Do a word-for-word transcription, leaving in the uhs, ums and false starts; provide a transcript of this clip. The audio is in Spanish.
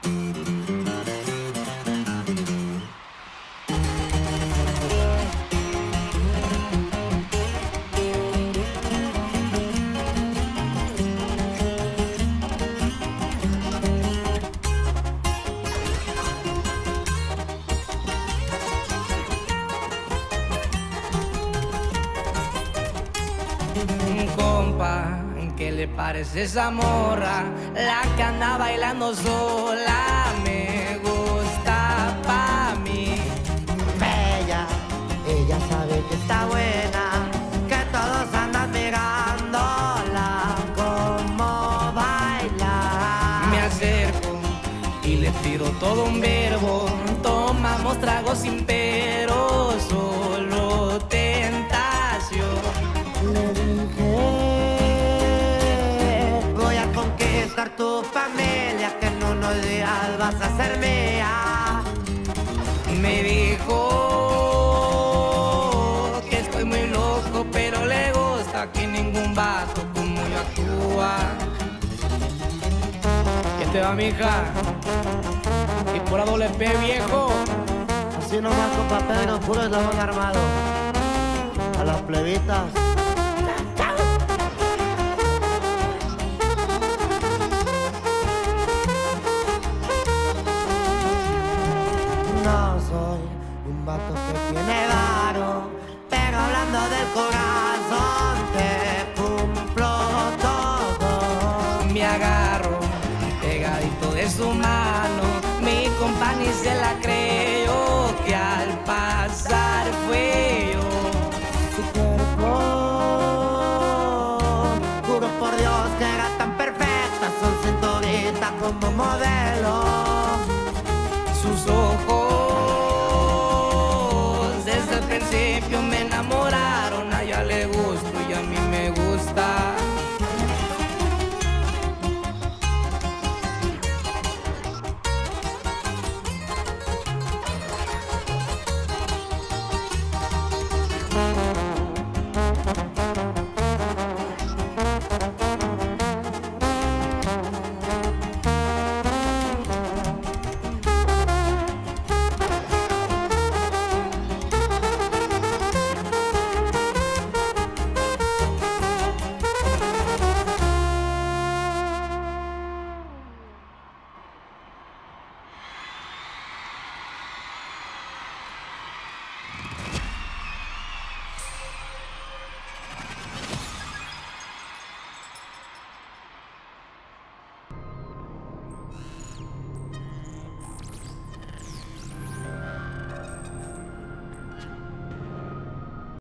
Compa, ¿qué le parece esa morra? La que anda bailando sola me gusta pa' mí. Bella, ella sabe que está buena, que todos andan mirándola como baila. Me acerco y le tiro todo un verbo. Tomamos tragos sin pero, solo tentación. Le dije, voy a conquistar tu familia, que en unos días vas a ser mía. Me dijo que estoy muy loco, pero le gusta que ningún vato como yo actúa. ¿Qué te va, mija? Y por A W P, viejo. Así nomás, compa Pedro, puro eslabón armado. A las plebitas. No soy un vato que tiene varo, pero hablando del corazón te cumplo todo. Me agarro pegadito de su mano, mi compa ni se la creyó, que al pasar fue yo. Su cuerpo, juro por Dios que era tan perfecta, su cinturita como modelo.